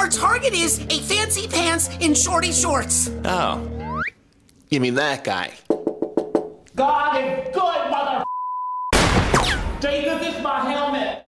Our target is a fancy pants in shorty shorts. Oh. You mean that guy? God is good, mother. Jesus is my helmet.